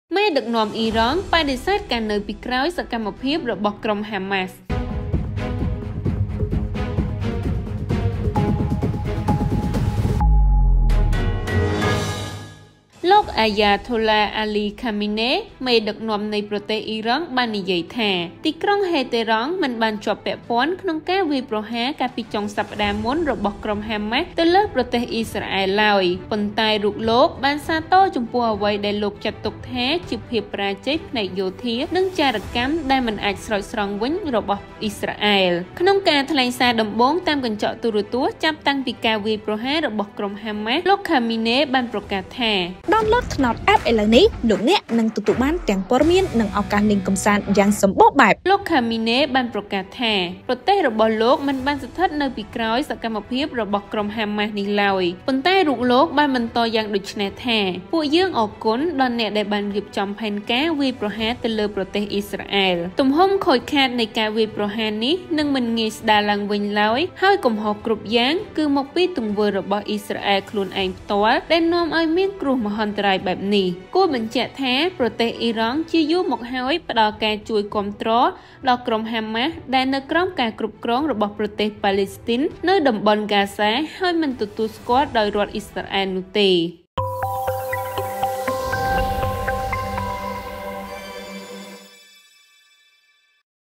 មេដឹកនាំអ៊ីរ៉ង់បដិសេធការនៅពីក្រោយសកម្មភាពរបស់ក្រុមហាម៉ាស់លោកអាយ៉ាថូឡាអាលីខាមីណេមេដឹកនាំនៃប្រទេសអ៊ីរ៉ង់បាននិយាយថាទីក្រុងហេតេរ៉ង់មិនបានជាប់ពាក់ព័ន្ធក្នុងការវាយប្រហារកាលពីចុងសប្តាហ៍មុនរបស់ក្រុមហាម៉ាស់ទៅលើប្រទេសអ៊ីស្រាអែលឡើយប៉ុន្តែរូបលោកបានសាទរចំពោះអ្វីដែលលោកចាត់ទុកថាជាភាពបរាជ័យផ្នែកយោធានិងចារកម្មដែលមិនអាចស្រោចស្រង់វិញរបស់អ៊ីស្រាអែលក្នុងការថ្លែងសារដំបូងតាមកញ្ចក់ទូរទស្សន៍ចាប់តាំងពីការវាយប្រហាររបស់ក្រុមហាម៉ាស់លោកខាមីណេបានប្រកាសថា download ថ្នោត app ឥឡូវនេះលោកអ្នកនឹងទទួលបានទាំងព័ត៌មាននិងឱកាសលេងកម្សាន្តយ៉ាងសម្បូរបែបលោកខាមីណេបានប្រកាសថាប្រទេសរបស់លោកមិនបានស្ថិតនៅពីក្រោយសកម្មភាពរបស់ក្រុមហាម៉ាស់នេះឡើយប៉ុន្តែរូបលោកបានបន្តយ៉ាងដូចនេះថាពួកយើងអរគុណដល់អ្នកដែលបានរៀបចំផែនការវាយប្រហារទៅលើប្រទេសអ៊ីស្រាអែលទំហំខូចខាតនៃការវាយប្រហារនេះនឹងមិនងាយស្ដារឡើងវិញឡើយហើយកំហុសគ្រប់យ៉ាងគឺមកពីទង្វើរបស់អ៊ីស្រាអែលខ្លួនឯងផ្ទាល់ដែលនាំឲ្យមានគ្រោះមហន្តរាយបែបនេះគួរបញ្ជាក់ថាប្រទេសអ៊ីរ៉ង់ជាយូរមកហើយផ្ដល់ការជួយគាំទ្រដល់ក្រុមហាម៉ាស់ដែលនៅក្រោមការគ្រប់គ្រងរបស់ប្រទេសប៉ាឡេស្ទីននៅតំបន់ហ្គាហ្សាហើយមិនទទួលស្គាល់ដោយរដ្ឋអ៊ីស្រាអែលនោះទេ